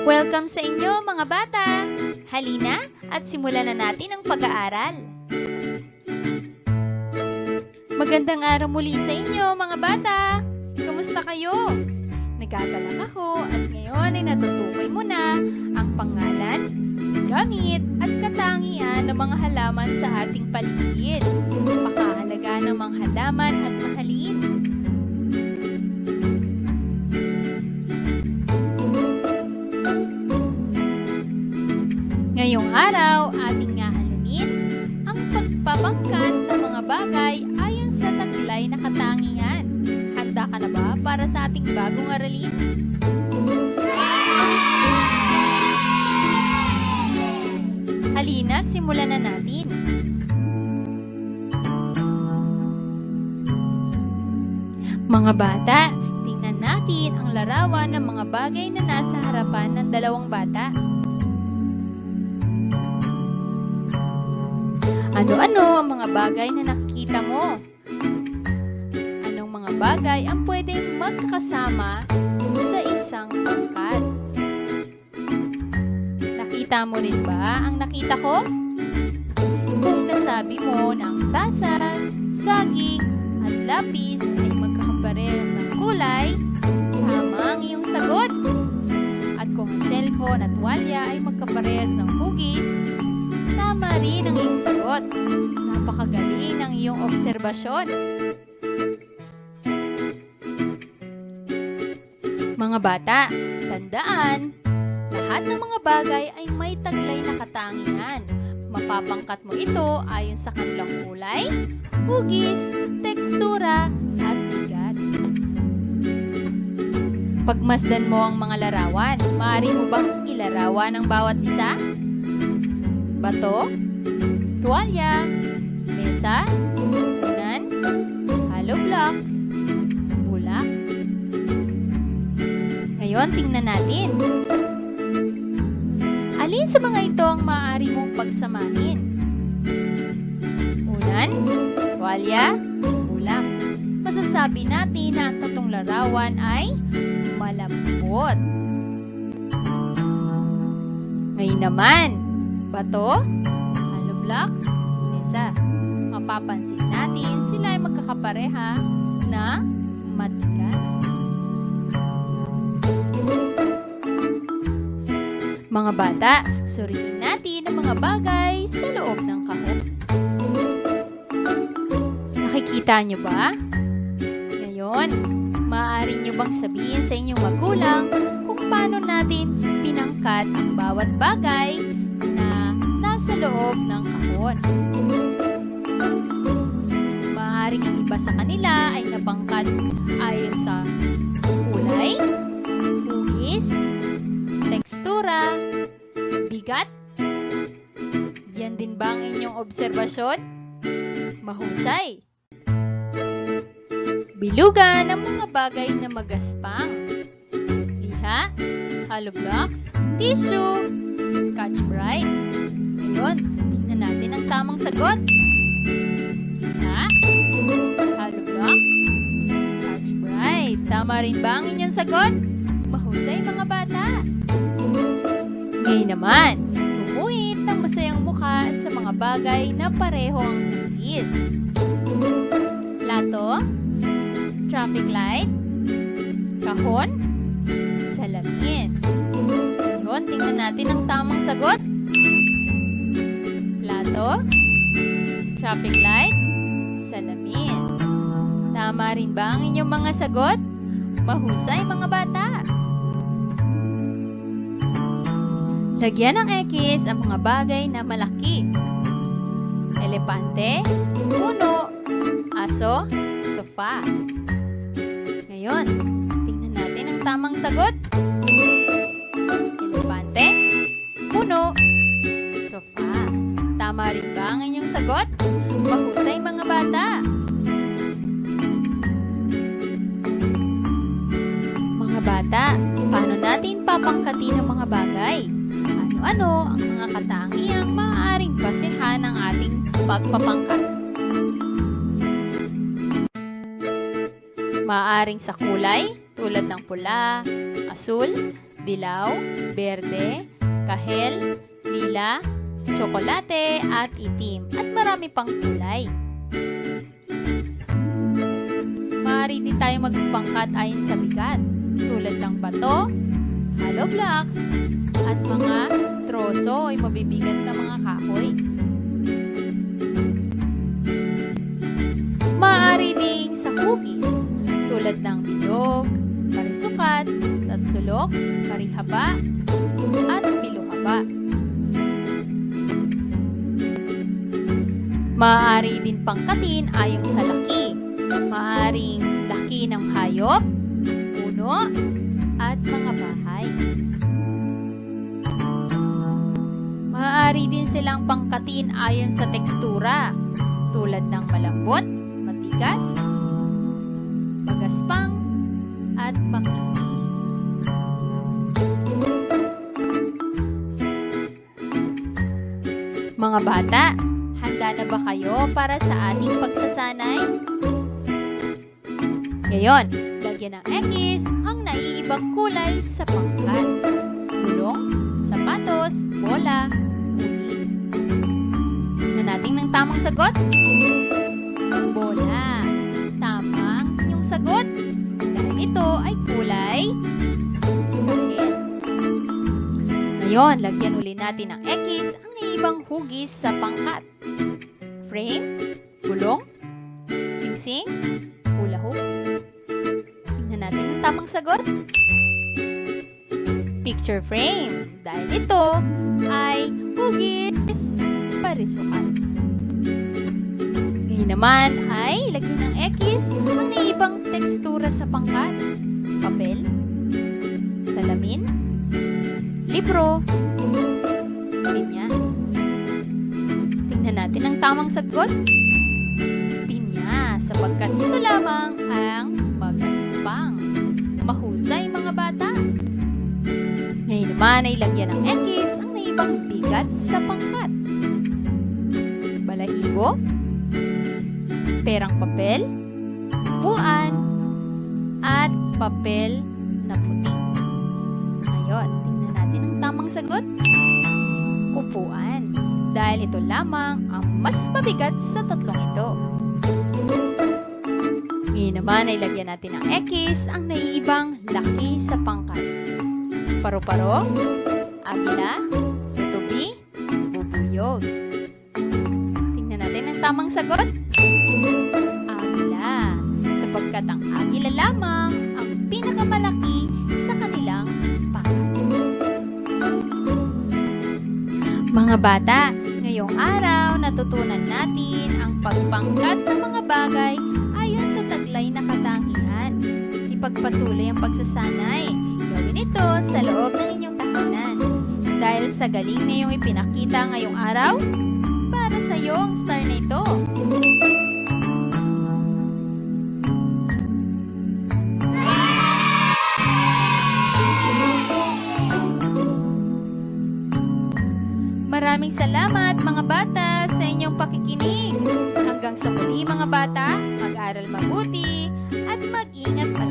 Welcome sa inyo mga bata! Halina at simulan na natin ang pag-aaral. Magandang araw muli sa inyo mga bata! Kumusta kayo? Nagagalak ako at ngayon ay natutukoy mo na ang pangalan, gamit at katangian ng mga halaman sa ating paligid. Napakahalaga ng mga halaman at mahalin. Ngayong araw, ating nga alamin ang pagpapangkat ng mga bagay ayon sa taglay na katangian. Handa ka na ba para sa ating bagong aralin? Halina't simulan na natin. Mga bata, tingnan natin ang larawan ng mga bagay na nasa harapan ng dalawang bata. Ano-ano ang mga bagay na nakikita mo? Anong mga bagay ang pwedeng magkakasama sa isang pangkat? Nakita mo rin ba ang nakita ko? Kung nasabi mo na ang tasa, saging at lapis ay magkakaparehas ng kulay, tama ang iyong sagot. At kung ang cellphone at walya ay magkaparehas ng hugis, tama rin ang iyong sagot. Napakagaling ng iyong obserbasyon. Mga bata, tandaan, lahat ng mga bagay ay may taglay na katangian. Mapapangkat mo ito ayon sa kanilang kulay, hugis, tekstura, at bigat. Pagmasdan mo ang mga larawan, maaari mo bang ilarawan ang bawat isa? Bato, tuwalya, mesa, unan, hollow blocks, bulak. Ngayon, tingnan natin. Alin sa mga ito ang maaari mong pagsamahin? Unan, tuwalya, bulak. Masasabi natin na ang tatlong larawan ay malambot. Ngayon naman, bato, hollow blocks, mesa. Mapapansin natin sila ay magkakapareha na matigas. Mga bata, suriin natin ang mga bagay sa loob ng kahon. Nakikita nyo ba? Ngayon, maaari nyo bang sabihin sa inyong magulang kung paano natin pinangkat ang bawat bagay na nasa loob ng kahon? Maaaring ang iba sa kanila ay napangkat ayon sa kulay, hugis, tekstura, bigat. Yan din ba ang inyong obserbasyon? Mahusay! Bilugan ang mga bagay na magaspang. Liha, hollow blocks, tissue, Scotch Brite. Ngayon, tingnan natin ang tamang sagot. Liha, hollow blocks, Scotch Brite. Tama rin ba ang inyong sagot? Mahusay mga bata! Ngayon naman, gumuhit ng masayang mukha sa mga bagay na pareho ang hugis. Plato, traffic light, kahon, salamin. Ngayon, tingnan natin ang tamang sagot. Plato, traffic light, salamin. Tama rin ba ang inyong mga sagot? Mahusay mga bata! Lagyan ng X ang mga bagay na malaki. Elepante, puno, aso, sofa. Ngayon, tingnan natin ang tamang sagot. Elepante, puno, sofa. Tama rin ba ang inyong sagot? Mahusay mga bata! Mga bata, paano natin papangkatin ang mga bagay? Ano-ano ang mga katangiang maaaring basehan ng ating pagpapangkat? Maaaring sa kulay, tulad ng pula, asul, dilaw, berde, kahel, lila, tsokolate at itim at marami pang kulay. Maaari din tayo magpangkat ayon sa bigat tulad ng bato, hollow blocks, at mga troso o mabibigat na mga kahoy. Maaari ding sa hugis tulad ng bilog, parisukat, tatsulok, karihaba, at biluhaba. Maaari din pangkatin ayon sa laki. Maaaring laki ng hayop, puno, at mga bahay. Maaari din silang pangkatin ayon sa tekstura tulad ng malambot, matigas, magaspang, at makinis. Mga bata, handa na ba kayo para sa ating pagsasanay? Ngayon, lagyan ng X ang naiibang kulay sa pangkat. Gulong, sapatos, bola, uni. Tingnan natin ng tamang sagot. Bola. Tama ang inyong sagot. Dahil ito ay kulay kahel. Ngayon, lagyan uli natin ng X ang naiibang hugis sa pangkat. Frame, gulong, singsing, hula hoop. Tingnan natin ang tamang sagot. Picture frame. Dahil ito ay hugis parisukat. Ngayon naman ay lagyan ng X ang naiibang tekstura sa pangkat. Papel, salamin, libro, pinya. Tingnan natin ang tamang sagot. Pinya, sapagkat ito lamang ang magaspang. Mahusay mga bata. Ngayon naman ay lagyan ng X ang naibang bigat sa pangkat. Balahibo, perang papel, upuan, at papel na puti. Ngayon, tingnan natin ang tamang sagot. Upuan, dahil ito lamang ang mas mabigat sa tatlong ito. Ngayon naman ay lagyan natin ng X ang naiibang laki sa pangkat. Paru-paro, agila, tutubi, bubuyog. Tingnan natin ang tamang sagot. Agila, sapagkat ang agila lamang ang pinakamalaki sa kanilang pangkat. Mga bata, ngayong araw natutunan natin ang pagpangkat ng mga bagay ayon sa taglay na katangian. Ipagpatuloy ang pagsasanay. Gawin ito sa loob ng inyong tahanan. Dahil sa galing na iyong ipinakita ngayong araw, para sa iyo ang star na ito. Maraming salamat mga bata sa inyong pakikinig. Hanggang sa muli mga bata, mag-aral mabuti at mag-ingat